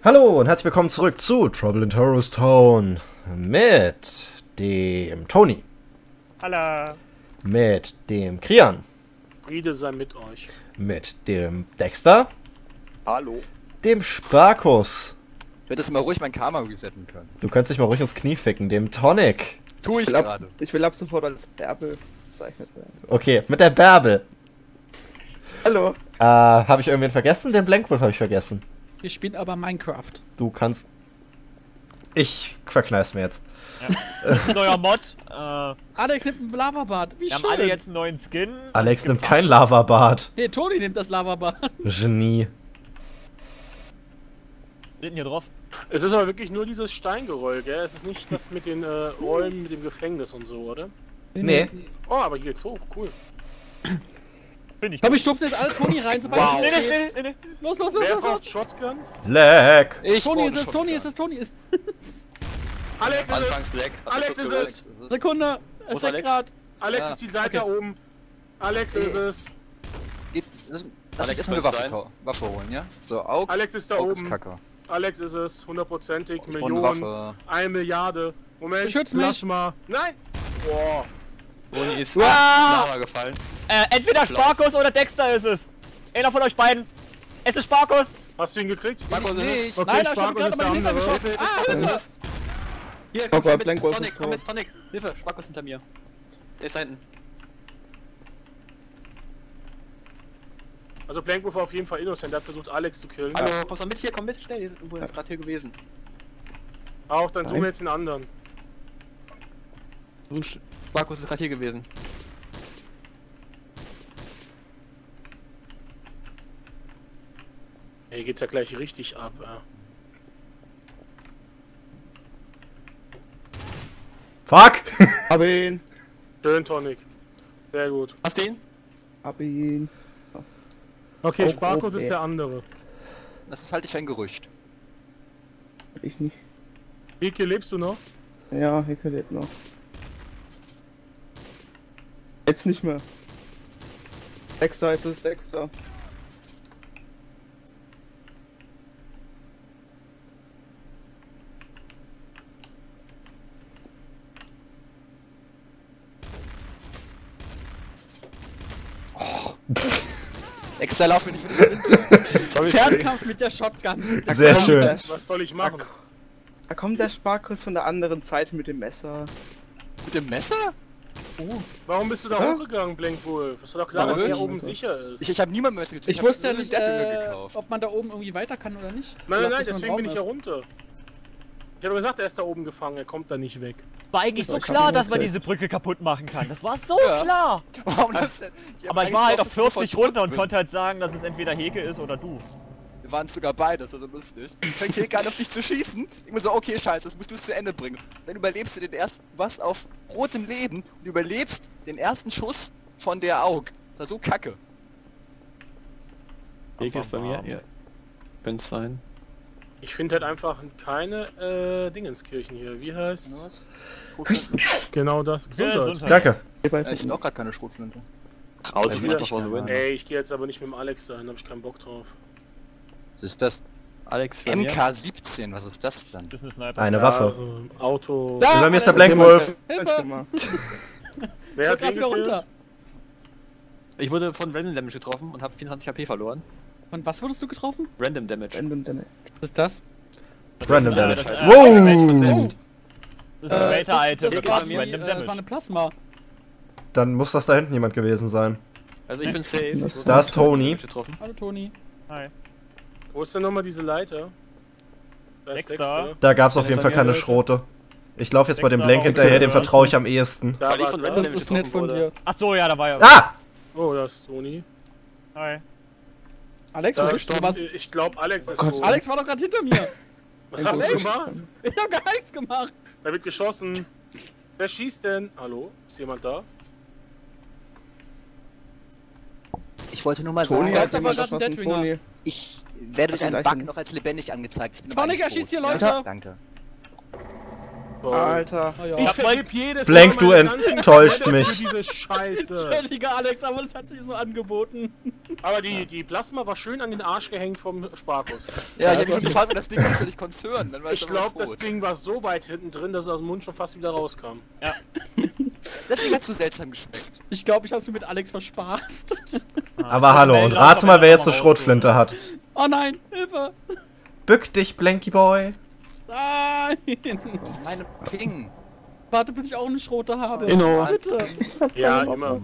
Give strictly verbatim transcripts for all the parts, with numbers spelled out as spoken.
Hallo und herzlich willkommen zurück zu Trouble in Terrorist Town mit dem Tony. Hallo. Mit dem Krian. Friede sei mit euch. Mit dem Dexter. Hallo. Dem Sparkus. Ich hätte es mal ruhig mein Karma resetten können. Du könntest dich mal ruhig ins Knie ficken. Dem Tonic. Tu ich Ich will, ab, gerade. ich will ab sofort als Bärbel bezeichnet werden. Okay, mit der Bärbel. Hallo. Äh, habe ich irgendwen vergessen? Den Blankwolf habe ich vergessen. Wir spielen aber Minecraft. Du kannst... Ich verkneif's mir jetzt. Ja. Das ist ein neuer Mod. Äh, Alex nimmt ein Lavabad. Wie wir schön. haben alle jetzt einen neuen Skin. Alex nimmt kein Lavabad. Nee, Toni nimmt das Lavabad. Genie. Steht denn hier drauf? Es ist aber wirklich nur dieses Steingeröll, gell? Es ist nicht das mit den äh, Räumen, mit dem Gefängnis und so, oder? Nee. Oh, aber hier geht's hoch, cool. Bin ich. Komm, ich stupse jetzt alle Toni rein, sobald Wow. es Nee, losgeht. nee, nee, nee, nee. Los, los, los, Wer los, braucht los. Shotguns? Leck. Ich Toni brauche ist es, schon Toni wieder. ist es, Toni ist es. Alex ist es! Anfangsleck. Alex ist es! ist es. Sekunde, Wo es ist leckt Alex? grad. Alex Ja. ist die Leiter oben. Alex ist es. Geht, lass, lass Alex mich erstmal eine könnte Waffe, sein. kau- Waffe holen, ja? So, Aug. Alex ist da Aug ist oben. Kacke. Alex ist es. Hundertprozentig. Ich brauche eine Millionen. Waffe. Eine Milliarde. Moment. Beschütz lass mich. mal. Nein! Boah. Toni ist Ah! Lava gefallen. Äh, entweder Sparkus oder Dexter ist es. Einer von euch beiden. Es ist Sparkus. Hast du ihn gekriegt? Bin ich nicht. Okay, Nein, da hab Sparkus gerade ist der meine Hilfe andere. geschossen. Ah, Hilfe. Hier, Oh komm Gott, mit, Blankwolf Tonic, ist komm tot. mit, Tonic. Hilfe, Sparkus hinter mir. Der ist da hinten. Also Blankwolf war auf jeden Fall innocent. Der hat versucht, Alex zu killen. Hallo, kommst du mit hier? Komm mit, schnell. Die sind irgendwo gerade hier gewesen. Auch, dann suchen wir Nein. jetzt den anderen. So ein Sch- Sparkus ist gerade hier gewesen. Ey, geht's ja gleich richtig ab. Ja. Fuck. Hab ihn. Schön, Tonic. Sehr gut. Hast du ihn? Hab ihn. Okay, Oh, Sparkus oh, ist ey. der andere. Das ist halt ich für ein Gerücht. Ich nicht. Hike, lebst du noch? Ja, Hicke lebt noch. Jetzt nicht mehr. Dexter ist es, Dexter. Extra lauf mir nicht mit der Winde. Fernkampf mit der Shotgun. Da Sehr kommt schön. Der, Was soll ich machen? da kommt der Sparkus von der anderen Seite mit dem Messer. Mit dem Messer? Warum bist du da Ja? hochgegangen, Blankwolf? Ist doch klar, dass Warum? der oben sicher ist. Ich, ich habe niemanden Messer getötet. Ich hab wusste ja nur nicht, den Death äh, gekauft. ob man da oben irgendwie weiter kann oder nicht. nein, nein, Ich nein, dachte, dass deswegen man bin ich ja Raum runter. Ich habe gesagt, er ist da oben gefangen, er kommt da nicht weg. War eigentlich so Ich hab klar, ihn dass man gekriegt. diese Brücke kapput machen kann. Das war so Ja. klar. Warum läuft's denn? hab Aber ich Angst war halt drauf, auf dass ich vierzig sofort runter und tot konnte halt sagen, dass es entweder Heke ist oder du. bin. Wir waren sogar beide, das war so lustig. Fängt Heke an auf dich zu schießen. Ich muss so, okay, scheiße, das musst du zu Ende bringen. Dann überlebst du den ersten, du warst auf rotem Leben und überlebst den ersten Schuss von der Aug. Das war so kacke. Heke ist bei mir. Ja. Könnte sein. Ich finde halt einfach keine äh, Dingenskirchen hier. Wie heißt's? Was? Schrotflinte? Genau das. Gesundheit. Gesundheit. Danke. Hier bei Ja, ich finde auch gerade keine Schrotflinte. Out Ja, wieder. wieder. Ey, ich gehe jetzt aber nicht mit dem Alex dahin, hab ich keinen Bock drauf. Was ist das? Alex bei M mir. K siebzehn, was ist das denn? Das ist eine Sniper. Eine Ja, Waffe. also Auto. Da! Und bei mir ist der Alter, Blankwolf. Hilfe! Hilfe! Wer Ich hat grad den wieder gekillt? runter. Ich wurde von Random Damage getroffen und habe vierundzwanzig H P verloren. Und was wurdest du getroffen? Random Damage. Random Damage. Was ist das? Random äh, Damage. das, äh, Wow. Das ist ein Äh, Creator-Item. das, Das das, war macht die, Random äh, das war Damage. eine Plasma. Dann muss das da hinten jemand gewesen sein. Also ich bin safe. Ich wurde Da ist von Toni. Damage getroffen. Hallo Toni. Hi. Wo ist denn nochmal diese Leiter? Da ist Dexter. Dexter. Da gab's auf Bin jeden bei Fall mir, keine Leute. Schrote. Ich laufe jetzt bei dem Dexter Blank auch. hinterher, dem Okay. vertraue ich am ehesten. Da Weil ich war von Dexter. Das Random ist nett von wurde. dir. Ach so, ja, da war ja. Ah! Oh, das ist Toni. Hi. Alex, wo Da bist du? ist- Was? Ich glaube, Alex ist Gott. tot. Alex war doch gerade hinter mir. Was hast du Alex? gemacht? Ich hab gar nichts gemacht. Da wird geschossen. Wer schießt denn? Hallo? Ist jemand da? Ich wollte nur mal Toni sagen, hat hat aber jemand gerade einen erschossen, Deathringer. Toni. ich werde durch Hat einen den Bug gleichen. noch als lebendig angezeigt. Ich bin Tonic, aber er nicht schießt tot. hier Leute. Ja, danke. Alter. Oh, ja. Ich hab vergib jedes Blank, Mal du meine ganzen enttäuscht Credits mich. für diese Scheiße. Entschuldige, Alex, aber das hat sich so angeboten. Aber die, die Plasma war schön an den Arsch gehängt vom Sparkus. Ja, ich hab mich schon gefragt, wenn das Ding ist, ich konnte es hören. Dann war Ich es aber glaube, das tot. Ding war so weit hinten drin, dass es aus dem Mund schon fast wieder rauskam. Deswegen hat es so seltsam geschmeckt. Ich glaube, ich hab's mir mit Alex verspaßt. Aber hallo, und rate mal, wer jetzt eine Schrotflinte hat. Oh nein, Hilfe! Bück dich, Blanky Boy. Nein! Meine Ping. Warte, bis ich auch eine Schrote habe. Inno. Bitte! Ja, immer.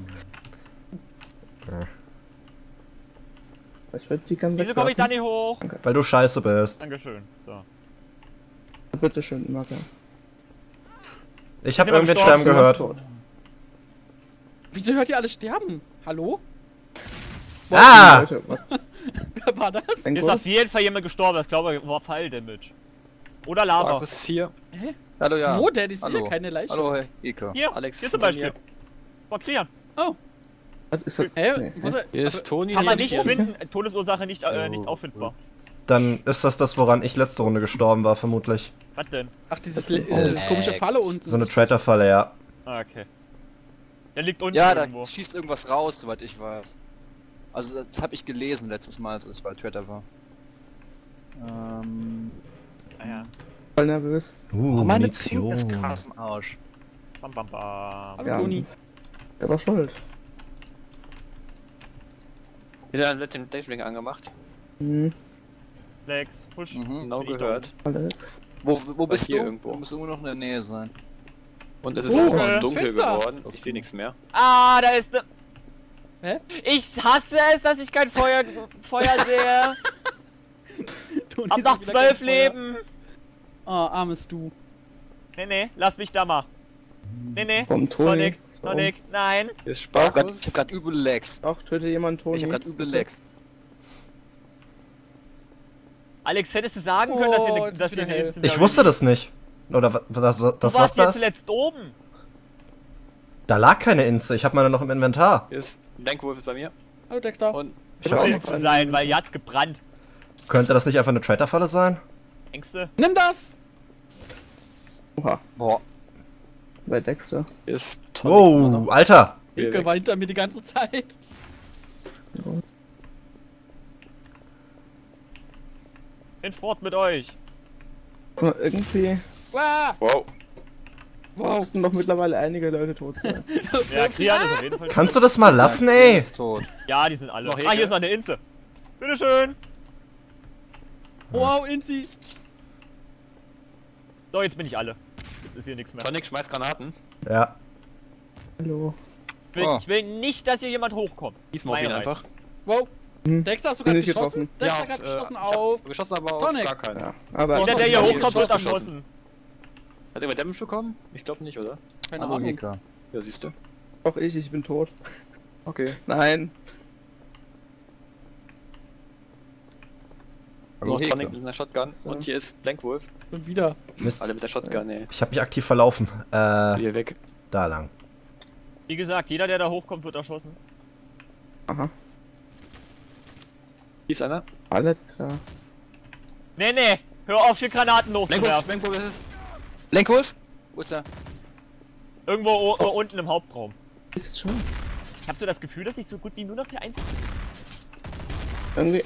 Ich werd die ganze Wieso komme ich da nicht hoch? Weil du scheiße bist. Dankeschön. So. Bitte schön, Marker. Ich hab Sind wir irgendwen gestorben? sterben gehört. Tot. Wieso hört ihr alle sterben? Hallo? Ah! Leute, was? Wer war das? Ein Ist Gurt? auf jeden Fall jemand gestorben, das glaube ich war Fire Damage. Oder Lava. Sparkus ist hier. Hallo, ja. Wo denn? Ich sehe Hallo. keine Leiche. Hallo, Herr Ika. Hier, Alex, hier zum hinter Beispiel. mir. Markieren. Oh, Was ist das? hä? Nee, Wo ist er? Hier ist Toni. Kann man neben nicht mir. finden. Todesursache nicht, äh, nicht Oh, auffindbar. Dann ist das das, woran ich letzte Runde gestorben war, vermutlich. Was denn? Ach, dieses, Le- dieses komische Falle unten. So eine Traitor-Falle, ja. Ah, okay. Der liegt unten Ja, da irgendwo. schießt irgendwas raus, soweit ich weiß. Also, das habe ich gelesen letztes Mal, als ich bei Twitter war. Ähm. Ah, ja. Voll nervös. Uh, Oh, meine Munition. Ping ist gerade im Arsch. Bam, bam, bam. Hallo Ja. Toni. Der war schuld. Jeder hat den Dashring angemacht. Hm, Lex, push. Mhm. Genau Bin ich gehört. Alex. Wo, wo bist hier du? irgendwo. Du musst irgendwo noch in der Nähe sein. Und es ist Oh, irgendwann das dunkel Fenster. geworden. Ich sehe nichts mehr. Ah, da ist ne. Hä? Ich hasse es, dass ich kein Feuer, Feuer sehe. Toni Hab ist noch wieder zwölf kein Feuer. Leben. Oh, armes du. Nee, nee, lass mich da mal. Nee, nee. Vom Toni. Tonic, So. Tonic, nein. Hier ist Ich hab grad, Sparkus. ich hab grad üble Lags. Auch töte jemand Toni. Ich hab grad üble Lags. Alex, hättest du sagen können, dass Oh, ihr, jetzt dass ist ihr wieder eine hell. Instant Ich wusste das nicht. Oder was, das, das, Du das warst was hier das? zuletzt oben. Da lag keine Inse, ich hab meine noch im Inventar. Hier ist Blankwolf ist bei mir. Hallo Dexter. Und Ich Das hab auch willst noch du einen. sein, weil ihr hat's gebrannt. Könnte das nicht einfach eine Traitor-Falle sein? Ängste? Nimm das! Oha, Boah. bei Dexter. hier ist Tonic. Wow, Alter! Hier Ilke weg. war hinter mir die ganze Zeit. Bin fort mit euch. So, irgendwie Wow. Wow. Wow. mussten doch mittlerweile einige Leute tot sein. Ja, Krian ist auf jeden Fall. Kannst du das mal lassen, Ja, ey? ist tot. Ja, die sind alle. Noch Ah, Hegel? hier ist noch eine Inse. Bitteschön. Wow, Inzi. So, jetzt bin ich alle. Jetzt ist hier nichts mehr. Tonic schmeißt Granaten. Ja. Hallo. Ich will, Oh. ich will nicht, dass hier jemand hochkommt. Diesmal auf ihn Meine einfach. Wow. Hm. Dexter, hast du Bin gerade ich geschossen? getroffen. Dexter Ja, hat gerade äh, geschossen ich hab auf. Geschossen, aber auf Tonic. gar keinen. Ja, aber Boah, Jeder, der hier Ja, hochkommt, wird geschossen. erschossen. Hat jemand Damage bekommen? Ich glaube nicht, oder? Keine Hallo, Ahnung. Ika. Ja, siehst du. auch ich, ich bin tot. Okay. Nein. Hallo, Noch Heke. Tonic mit einer Shotgun. So. Und hier ist Blankwolf. Und wieder. Mist. Alle mit der Shotgun, ey. Ich hab mich aktiv verlaufen. Äh, Hier weg. da lang. Wie gesagt, jeder, der da hochkommt, wird erschossen. Aha. Hier ist einer. Alles klar. Nee, nee. Hör auf, hier Granaten Blankwolf, hochzuwerfen. Blankwolf ist es. Blankwolf? Wo ist er? Irgendwo o- o- unten im Hauptraum. Ist jetzt schon. Ich hab so das Gefühl, dass ich so gut wie nur noch der Einzige bin. Irgendwie.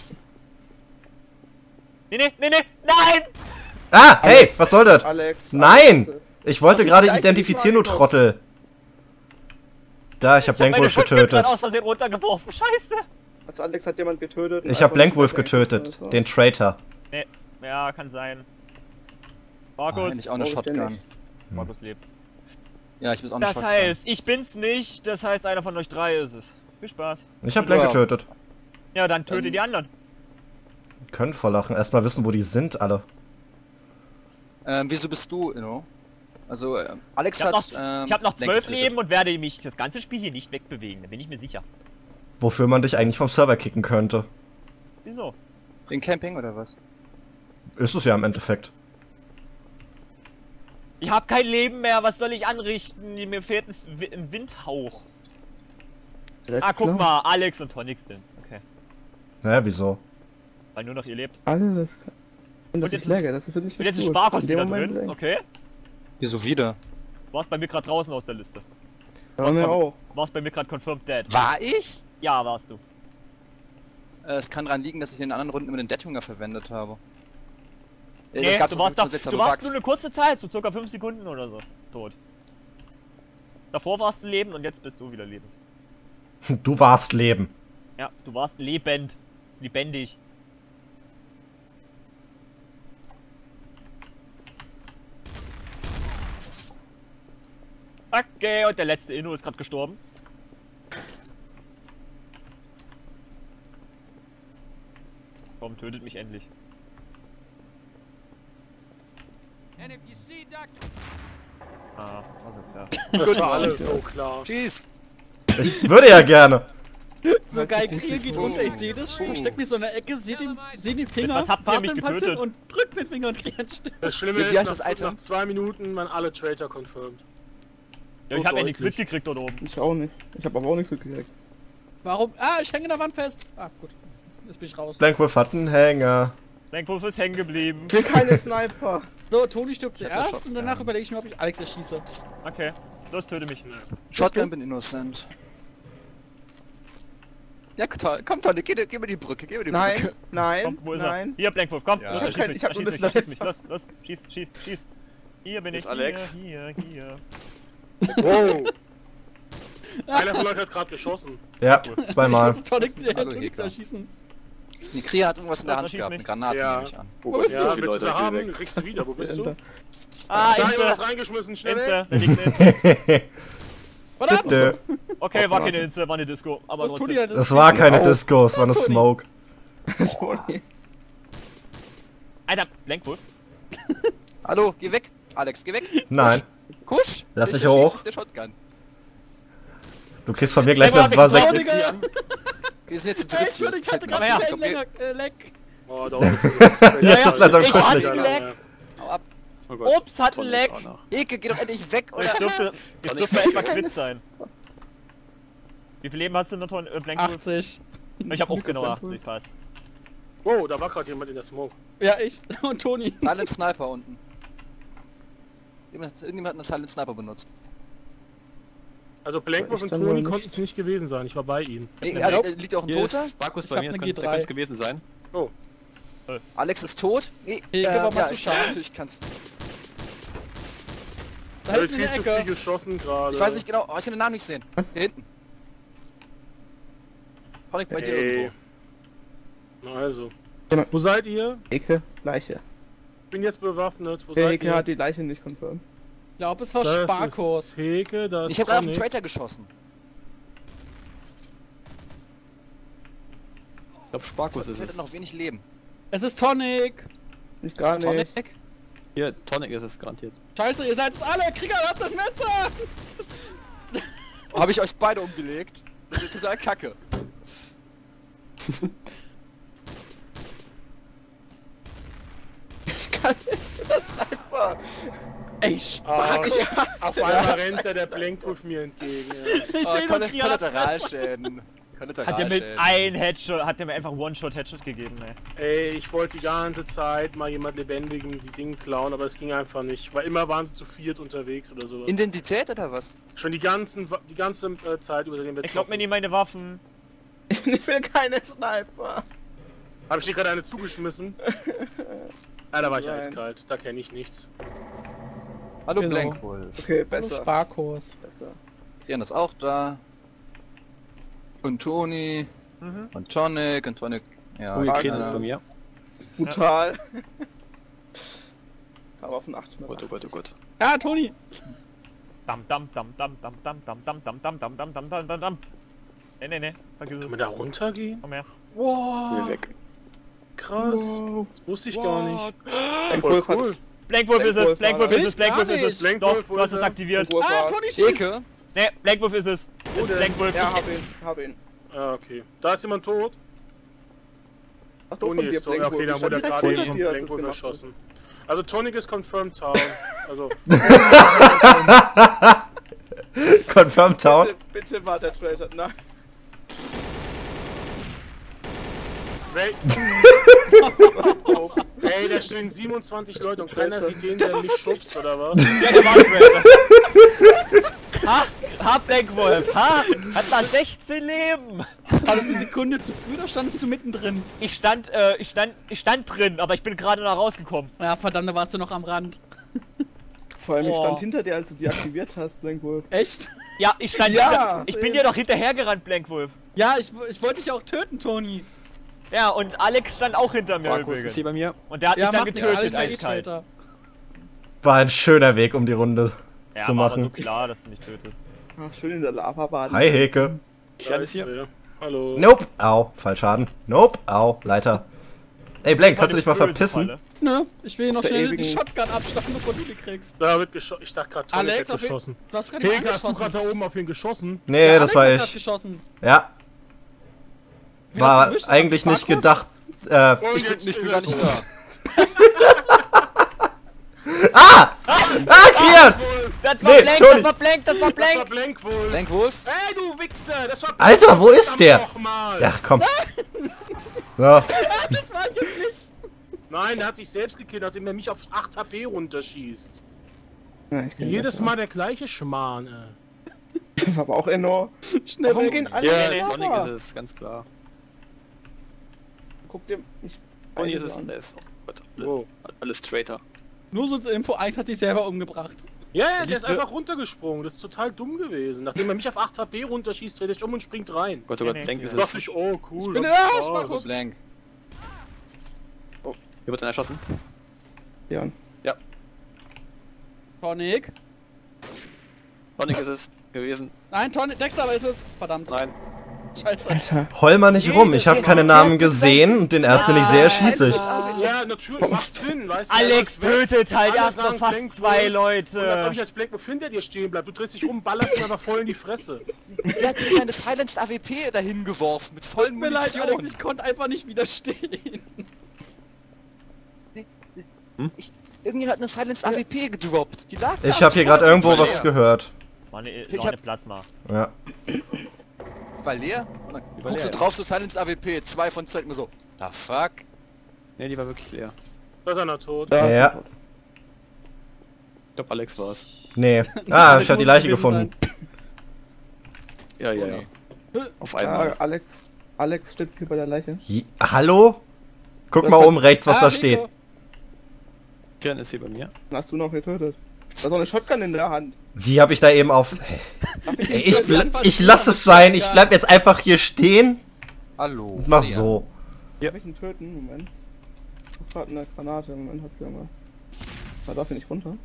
Nee, nee, nee, nee. Nein! Ah, hey, was soll das? Alex. Nein! Alex. Ich wollte Hab ich gerade gleich identifizieren, du nicht mal Trottel. Da, ich hab Ich hab meine Blankwolf Shotgun getötet. gerade aus Versehen runtergeworfen. Scheiße. Also Alex hat jemand getötet. Ich hab Einfach Blankwolf nicht getötet. getötet. Den Traitor. Nee. Ja, kann sein. Ah, Markus. endlich auch eine Oh, ich kenn Shotgun. nicht. Markus lebt. Ja, ich bin auch eine Das Shotgun. heißt, ich bin's nicht. Das heißt, einer von euch drei ist es. Viel Spaß. Ich hab Blank Ja. getötet. Ja, dann töte Ähm, die anderen. Können voll lachen. Erstmal wissen, wo die sind, alle. Ähm, wieso bist du, Inno? Also, ähm, Alex Ich hab hat. noch, ähm, ich hab noch Blank zwölf getötet. Leben und werde mich das ganze Spiel hier nicht wegbewegen. Da bin ich mir sicher. Wofür man dich eigentlich vom Server kicken könnte. Wieso? Wegen Camping oder was? Ist es ja im Endeffekt. Ich hab kein Leben mehr. Was soll ich anrichten? Mir fehlt ein, Wi- ein Windhauch. Alles Ah, guck klar. mal. Alex und Tonic sind's. Okay. Naja, wieso? Weil nur noch ihr lebt. Alles klar. Und das jetzt ist ist- läge, das finde ich Und jetzt ist gut. Sparkus In dem wieder Moment drin. läge. Okay. Wieso wieder? Du warst bei mir gerade draußen aus der Liste. Ja, mir auch. Warst bei mir gerade confirmed dead. War ich? Ja, warst du. Äh, es kann daran liegen, dass ich in den anderen Runden immer den Deadhunger verwendet habe. Äh, Nee, gab's du auch warst, so da, seltsame du warst Bugs. nur eine kurze Zeit, so circa fünf Sekunden oder so, tot. Davor warst du Leben und jetzt bist du wieder Leben. Du warst Leben. Ja, du warst lebend. Lebendig. Okay, und der letzte Inno ist gerade gestorben. Komm, tötet mich endlich. Ah, also klar. Das war alles so klar. Schieß! Ich würde ja gerne. So geil, Kriel geht runter, ich sehe das, versteckt mich so in der Ecke, sehe den, seh den Finger, was habt ihr mich ein paar getötet? Sekunden und drückt den Finger und rennt. Das Schlimme Wie ist, heißt das nach, Item? nach zwei Minuten waren alle Traitor confirmed. Ja, ich So hab ja nichts deutlich. mitgekriegt dort oben. Ich auch nicht. Ich habe aber auch nichts mitgekriegt. Warum? Ah, ich hänge in der Wand fest. Ah, gut. Jetzt bin ich raus. Blankwolf hat einen Hänger. Blankwolf ist hängen geblieben. Ich will keine Sniper. So, Toni stirbt hab zuerst das und danach überlege ich mir, ob ich Alex erschieße. Okay, los, töte mich. Shotgun bin innocent. Ja, toll. Komm, Tonne, geh, geh mir die Brücke, geh mir die Nein, Brücke. nein, Komm, wo ist nein. er? Hier, Blankwolf, komm, Ja. los, Ich hab erschieß kein- mich, ich hab erschieß nur mich, eine erschieß mich, Sniper. los, los, schieß, schieß, schieß. Hier bin ich, Ist Alex? hier, hier, hier. Wow! Einer von euch hat gerade geschossen. Ja, Ich zweimal. muss Tonic der Hallo, Tonic Gegner. erschießen. Die Kria hat irgendwas in der Was, Hand erschieß gehabt, mich? eine Granate Ja. nehme ich an. Wo bist Ja, du? willst du sie Leute, haben? geh weg. Kriegst du wieder, wo bist du? Ah, Da jemand was Inse! reingeschmissen, schnell Inse, weg! da liegt eine Inse. Verdammt! Dö. Okay, war keine Inse, war eine Disco, aber Was tut trotzdem. ihr? Das war keine Au. Disco, es war eine Was, Toni? Smoke. Toni. Alter, Blankwolf. Hallo, geh weg! Alex, geh weg! Nein, Kusch! Lass Ich mich erschieß hoch. dich, der Shotgun. du kriegst von mir gleich Ey, eine warte, Vasek. Oh, Digga! Wir sind jetzt zu Ey, dritt hier. Entschuldigung, ich das hatte fällt mir gerade auf. keinen Okay. länger äh, Leck. Oh, da unten ist es. Jetzt ist langsam Ich kuschelig. hatte Leck. Hau ab. Oh Gott. Ups, hat ein Tonic Leck. auch noch. Eke, geh doch endlich weg, oder? Jetzt dürfte, jetzt dürfte etwa quitt sein. Wie viel Leben hast du noch, Ton- äh, Blankwolf? achtzig. Ich hab auch genau achtzig, passt. Wow, da war gerade jemand in der Smoke. Ja, ich und Toni. Silent Sniper unten. Jemand- Irgendjemand hat eine Silent Sniper benutzt. Also Blankwolf Ich und dann Toni wohl nicht. konnten es nicht gewesen sein, ich war bei ihnen. Ey, also, äh, liegt auch ein Hier Toter? ist Sparkus Ich bei hab mir, eine das G könnte, drei. könnte es gewesen sein. Alex ist tot? Nee, Heke, äh, warum ja, hast du ich Schaden? natürlich kann's. Da Da wird hinten in viel der zu viel Ecke. geschossen gerade. Ich weiß nicht genau, oh, ich kann den Namen nicht sehen. Hier hinten. Tonic bei dir Ey. irgendwo. Na also. Genau. Wo seid ihr? Eke, Leiche. Ich bin jetzt bewaffnet. Wo Der seid Eke ihr? hat die Leiche nicht confirmed. Ich glaube, es war Das Sparkurs. ist Heke, das Ich habe ist gerade auf den Tonic. Traitor geschossen. Ich glaube, Sparkus ist Tonic es. hat noch wenig Leben. Es ist Tonic. Nicht gar Ist es nicht. Tonic? Hier, Tonic ist es garantiert. Scheiße, ihr seid es alle. Krieger, habt das Messer. Oh, habe ich euch beide umgelegt? Das ist total kacke. Ich kann nicht. Das Sniper. Ey, Ah, Sparkurs. auf einmal rennt der, der Blankwolf mir entgegen. Ja. Ich Oh, sehe nur Kolla- Krieger. Kollateralschäden. Hat der mit Kollateralschäden. ein Headshot, hat der mir einfach One-Shot-Headshot gegeben, ey. Ey, ich wollte die ganze Zeit mal jemand Lebendigen die Dinge klauen, aber es ging einfach nicht. Weil immer waren sie zu viert unterwegs oder sowas. Identität oder was? Schon die, ganzen, die ganze äh, Zeit über den wir Ich glaub mir zocken. nie meine Waffen. Ich will keine Sniper. Hab ich dir gerade eine zugeschmissen? Ah, da war ich Nein. eiskalt. Da kenne ich nichts. Hallo Genau. Blankwolf. Okay, besser. Sparkurs. Besser. Rian ist auch da. Und Toni. Mhm. Und Tonic. Und Tonic. Ja, Ui, keiner. Kren ist bei mir. Das ist brutal. Aber auf den Oh Gott, oh Gott, oh Gott. Ah, Toni. Dam, dam, dam, dam, dam, dam, dam, dam, dam, dam, dam, dam, dam, dam, dam, dam. Ne, ne, ne. Vergiss Kann es. man da runtergehen? Komm her. Hier weg. Krass. Wusste ich gar nicht. Blankwolf Voll hat- cool. Blankwolf ist es, Blankwolf ist es, Will ich gar Blankwolf ist es. nicht. Doch, Blankwolf, du hast wo es ist er? aktiviert. Blankwolf Ah, war's. Toni schießt. Eke. Ne, Blankwolf ist es. Es ist Blankwolf. Ja, Ich- hab ihn, hab ihn. Ah, okay. Da ist jemand tot. Ach doch, Toni von dir, ist tot. Ja, Blankwolf. okay, da Ich wurde er stand gerade direkt eben hinter dir, als es Blankwolf gemacht erschossen. Also Tonic ist confirmed town. Also, Confirmed Town. Bitte, bitte war der Traitor. Nein. Ray, Oh. Ey, Ey, da stehen siebenundzwanzig Leute und keiner sieht den, der mich schubst, oder was? Ja, der war Traitor. Ha! Ha, Blackwolf! Ha! Hat da sechzehn Leben! War das eine Sekunde zu früh oder standest du mittendrin? Ich stand, äh, ich stand, ich stand drin, aber ich bin gerade noch rausgekommen. Ja, verdammt, da warst du noch am Rand. Vor allem, ich Oh. stand hinter dir, als du die aktiviert hast, Blankwolf. Echt? Ja, ich stand Ja, ich so bin eben. dir doch hinterhergerannt, Blackwolf. Ja, ich, ich wollte dich auch töten, Toni. Ja, und Alex stand auch hinter mir Markus ist übrigens. hier bei mir. Und der hat Ja, mich dann macht nichts, alles getötet, nur eiskalt. E-Traitor. War ein schöner Weg, um die Runde Ja, zu war aber machen. so klar, dass du mich tötest. Ach, schön in der Lava baden. Hi Heke. Da Ja, ist hier. wer. Hallo. Nope. Au. Fallschaden. Nope. Au. Leiter. Ey, Blank, kannst du dich mal Böse verpissen? Falle. Ne, ich will noch der schnell die ewigen- Shotgun abstachen, bevor du die kriegst. Da wird geschossen. Ich dachte gerade, Toni Alex, wird auf wen- geschossen. Du hast doch keine Heke, hast du angeschossen. gerade da oben auf ihn geschossen? Nee, Ja, das Alex war hat grad ich. geschossen. Ja, Wen hast du war erwischt? eigentlich nicht Sparkus? gedacht. Äh, Und Ich bin, jetzt ich bin ist gar er nicht tot. da. ah! Ah, Kian! Das war Nee, Blank, Toni. das war Blank, das war Das war Blank! Blank wohl. Blankwolf? Ey, du Wichser! Das war Alter, wo ist der? Nochmal. Ach, komm. So. Das war ich jetzt nicht. Nein, der hat sich selbst gekillt, nachdem er mich auf acht H P runterschießt. Ja, ich kenn Jedes das, Mal der gleiche Schmarrn, ey. Das war aber auch enorm. Schnell Warum weg. gehen alle Ja, in ja Tonic Lava? ist es, ganz klar. Guck dir nicht Tonic beide ist es an. und der ist. Oh Gott, alles, Wow. alles Traitor. Nur so zur Info, Alex hat sich selber umgebracht. Ja, ja, der ist einfach runtergesprungen. Das ist total dumm gewesen. Nachdem er mich auf acht H P runterschießt, dreht er sich um und springt rein. Gott, oh Nee, Gott, nee. Blank ist Da es. dachte ich, oh cool. bin- hab ja, Spaß. Sparkus. Blank. Hier wird dann erschossen. Ja. Tonic. Tonic ist es gewesen. Nein, Tonic, Dexter, aber ist es. Verdammt. Nein. Scheiße. Alter. Heul mal nicht rum. Ich habe keine Namen gesehen und den ersten, den ich sehe, erschieße ich. Ja, natürlich, macht Sinn, weißt du. Alex er läuft weg. tötet halt Alle erstmal sagen fast Blank zwei Wolf. Und dann komm ich Leute. als Black Wolf hinter dir stehen bleibt. Du drehst dich um, ballerst ihn einfach voll in die Fresse. Der hat mir eine Silenced A W P dahin geworfen mit vollen Tut mir leid, Munition. Alex, ich konnte einfach nicht widerstehen. Irgendjemand hat eine Silenced A W P gedroppt. Die lag Ich da habe hier gerade tot irgendwo und was leer. gehört. War eine, Ich noch hab- eine Plasma. Ja. War leer? Und dann war guckst du leer. drauf, so Silenced A W P. Zwei von zwei mir so. Da fuck. Ne, die war wirklich leer. Da ist einer tot. Da ist Ja. er tot. Ich glaube, Alex war es. Nee. Ah, Alex ich habe die muss Leiche gewesen gefunden. Ja, ja, ja. Auf einmal. Ja, Alex. Alex steht hier bei der Leiche. Hi- Hallo? Guck Das mal war- oben rechts, was Ah, da Rico. steht. Kian ist hier bei mir. Dann hast du noch getötet. Da ist auch eine Shotgun in der Hand. Die habe ich da eben auf. Darf ich Ey, nicht ich, töten? ble ich lass es sein. Ich bleib jetzt einfach hier stehen Hallo. und mach so. Darf ich ihn töten? Moment. Ich hab grad eine Granate. Moment, hat sie immer. Da darf ich nicht runter.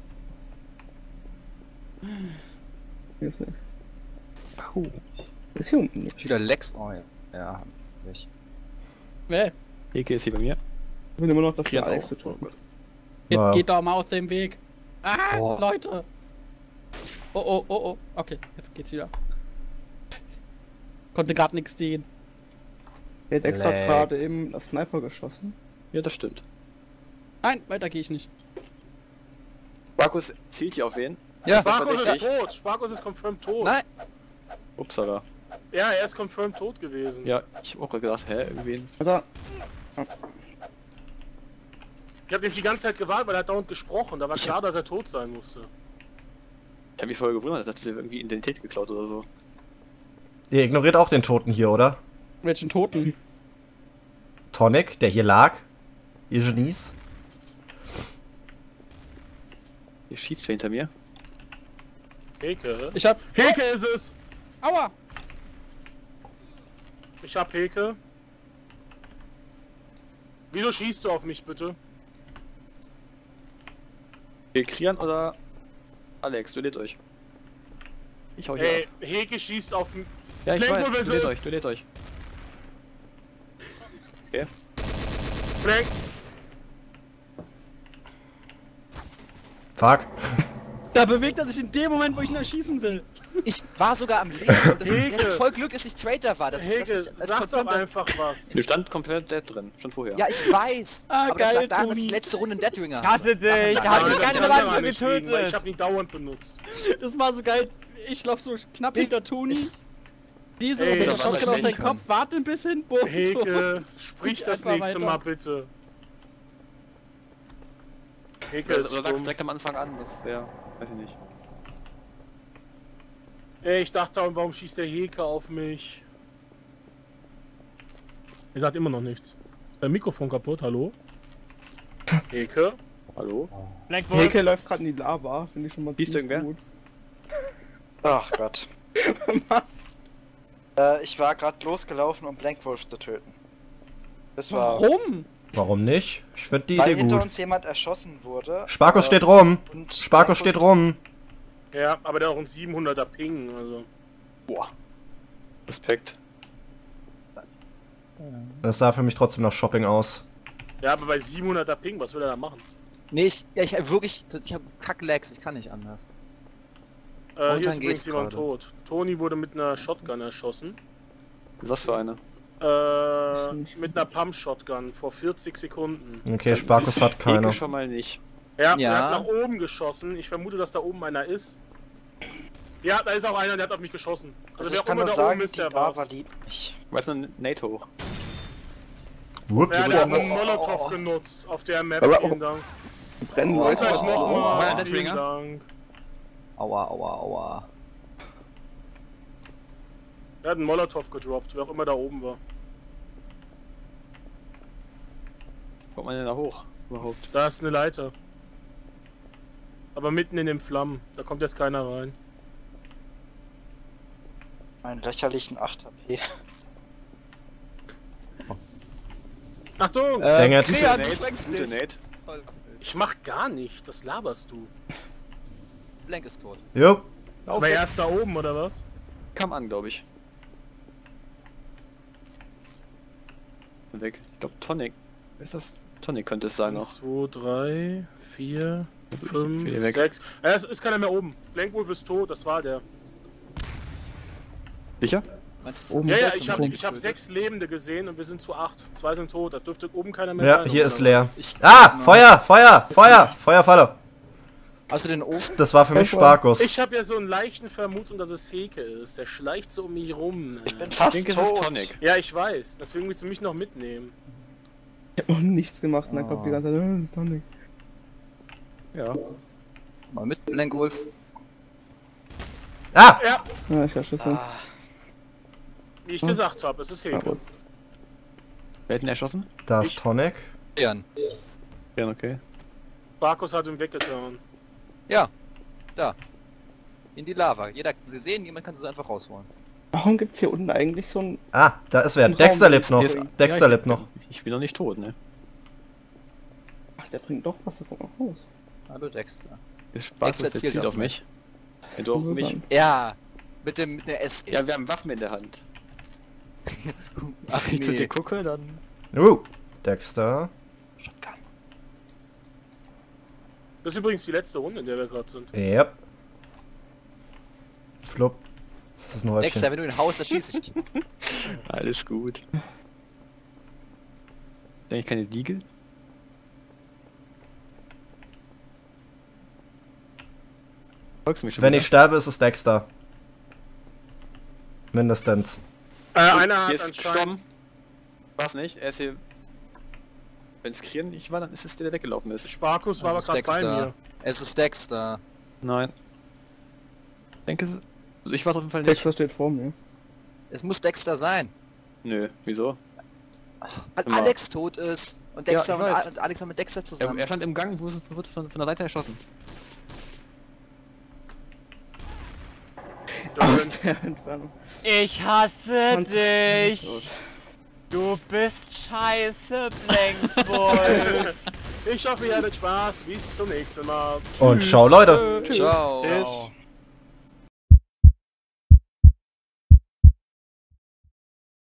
Hier ist nichts. Ist hier unten nicht. Wieder Lex. Oh ja. Ja, ich. Wer? Heke ist hier bei mir. Ich bin immer noch dafür, Kian Alex auch. zu Oh töten. Gott. Jetzt Wow. geht doch mal aus dem Weg. Ah, Boah. Leute. Oh, oh, oh, oh. Okay, jetzt geht's wieder. Konnte gerade nichts sehen. Der Dex hat Lex. gerade eben das Sniper geschossen. Ja, das stimmt. Nein, weiter gehe ich nicht. Markus zielt hier auf wen? Ja. Sparkus ist verdächtig. tot. Sparkus ist confirmed tot. Nein. Upsala. Ja, er ist confirmed tot gewesen. Ja, ich hab auch gerade gedacht, hä, irgendwen. Also, Ich hab nämlich die ganze Zeit gewartet, weil er hat dauernd gesprochen. Da war klar, dass er tot sein musste. Ich hab mich voll gewundert, dass der irgendwie Identität geklaut oder so. Ihr ignoriert auch den Toten hier, oder? Welchen Toten? Tonic, der hier lag. Ihr Genies. Hier schießt wer hinter mir. Heke. Ich hab. Heke ist es! Aua! Ich hab Heke. Wieso schießt du auf mich, bitte? Wir Krian oder Alex, duelliert euch. Ich hau hier Ey, ab. Heke schießt auf mich. Ja, ich Blank weiß, versus- duelliert euch, duelliert euch. Okay. Blank. Fuck. Da bewegt er sich in dem Moment, wo ich ihn erschießen will. Ich war sogar am Leben. Und das Heke. ich hatte voll Glück, dass ich Traitor war. Das, Heke, dass ich, als sag doch confirmed- einfach was. Hier stand komplett dead drin, schon vorher. Ja, ich weiß. Ah, aber geil, das lag daran, dass Toni. ich letzte Runde einen Deathringer Hasse dich, Daran da lag hat das. mich das ganz kann am daran Anfang nicht liegen, weil getötet. Ich hab ihn dauernd benutzt. Das war so geil. Ich lauf so knapp hinter Toni. Ist- Diese Ey, und der das Shotgun war aus seinem nicht Kopf, warte ein bisschen, boom, Heke, tot. sprich Und das einfach nächste weiter. Mal bitte. Heke Oder ist sagst stumm. direkt am Anfang an, das wäre, weiß ich nicht. Ey, ich dachte, warum schießt der Heke auf mich? Ihr sagt immer noch nichts. Ist dein Mikrofon kaputt? Hallo? Heke? Hallo? Blackwolf. Heke läuft gerade in die Lava, finde ich schon mal Siehst du ziemlich irgendwer? gut. Ach Gott. Was? Äh, ich war gerade losgelaufen, um Blankwolf zu töten. Das war, Warum? Warum nicht? Ich finde die weil Idee hinter gut. uns jemand erschossen wurde. Sparkus äh, steht rum. und Sparkus Blankwolf- steht rum. Ja, aber der hat auch einen siebenhunderter Ping, also. Boah. Respekt. Das sah für mich trotzdem nach Shopping aus. Ja, aber bei siebenhunderter Ping, was will er da machen? Nee, ich, ja, ich hab wirklich, ich hab Kack-Lags, ich kann nicht anders. Äh, hier Momentan ist übrigens geht's jemand gerade. tot. Toni wurde mit einer Shotgun erschossen. Was für eine? Äh, mit einer Pump-Shotgun vor vierzig Sekunden. Okay, Sparkus hat keine. Heke schon mal nicht. Ja, Ja. er hat nach oben geschossen. Ich vermute, dass da oben einer ist. Ja, da ist auch einer, der hat auf mich geschossen. Also, Also wer ich auch kann immer nur da sagen, oben ist, die der Lava war's. liebt mich. Weiß nur Nate hoch. Ups. Ja, der hat einen Oh, oh, Molotow oh. genutzt auf der Map. Aber- Vielen Dank. Die brennen Oh, Leute. Gleich oh, nochmal. oh, oh. Vielen Deathbringer? Dank. Aua, aua, aua. Er hat einen Molotow gedroppt, wer auch immer da oben war. Kommt man denn da hoch? Überhaupt? Da ist eine Leiter. Aber mitten in den Flammen. Da kommt jetzt keiner rein. Einen lächerlichen acht H P. Achtung! Dang it. Krean, du Nate, sprengst gute dich. Nate. Ich mach gar nicht, das laberst du. Blank ist tot. Jo. Aber er ist da oben, oder was? Kam an, glaube ich. Weg. Ich glaube Tonic. Ist das? Tonic könnte es sein noch. zwei, drei, vier, fünf, Viel weg. sechs. Ja, es ist keiner mehr oben. Blankwolf ist tot, das war der. Sicher? Meinst du, Oben Ja, ist ja, das ich schon habe tot. ich hab sechs Lebende gesehen und wir sind zu acht. Zwei sind tot, da dürfte oben keiner mehr Ja, sein. hier oder ist was? leer. Ich- Ah, Feuer, Feuer, Feuer, Feuerfalle. Hast du den Ofen? Das war für mich Sparkus. Ich habe ja so einen leichten Vermutung, dass es Heke ist. Der schleicht so um mich rum. Ich bin Ich fast denke, es ist tot. Tonic. Ja, ich weiß. Deswegen willst du mich noch mitnehmen. Ich hab noch nichts gemacht und dann kommt die Oh. ganze Zeit, "Ah, das ist Tonic." Ja. Mal mit Blankwolf. Ah! Ja, Ja, ich erschossen. Ah, wie ich Hm. gesagt habe, es ist Ah, Heke. gut. Wer hat ihn erschossen? Da ist Tonic. Krean. Ja, okay. Markus hat ihn weggetan. Ja. Da. In die Lava. Jeder kann sie sehen, niemand kann sie so einfach rausholen. Warum gibt's hier unten eigentlich so ein... Ah, da ist wer. Ein Dexter Raum, lebt noch. der- Dexter Ja, lebt ich- noch. Ich bin noch nicht tot, ne? Ach, der bringt doch Wasser, guck mal raus. Hallo Dexter. Der Spaß Dexter ist zielt viel auf auf mich. Ja, du muss auf man mich. sagen. Ja. Mit dem mit der S. Ja, wir haben Waffen in der Hand. Ach Wenn ich zu dir nee. gucke, dann. Uh, Dexter. Shotgun. Das ist übrigens die letzte Runde, in der wir gerade sind. Yep. Flupp. Das ist ein Dexter, Häufchen. wenn du ihn haust, dann schieße ich dich. Alles gut. Denke ich keine Diegel? Folgst du mich schon Wenn wieder? ich sterbe, ist es Dexter. Mindestens. Äh, einer Hier hat ist anscheinend. gestorben. War's nicht? Er ist hier. Wenn es Krieren nicht war, dann ist es der, der weggelaufen ist. Sparkus war aber Das ist gerade bei Dexter. mir. Es ist Dexter. Nein. Ich denke, es- also ich war auf jeden Fall nicht. Dexter steht vor mir. Es muss Dexter sein. Nö, wieso? Weil Immer. Alex tot ist. Und Ja, Dexter ich und, weiß. A und Alex war mit Dexter Er, zusammen. er stand im Gang, wurde, wurde von, von der Seite erschossen. Aus der Entfernung. Ich hasse zwanzig dich. tot. Du bist scheiße, Blackwolf. Ich hoffe, ihr hattet Spaß. Bis zum nächsten Mal. Und ciao, Leute. Ciao. Tschüss.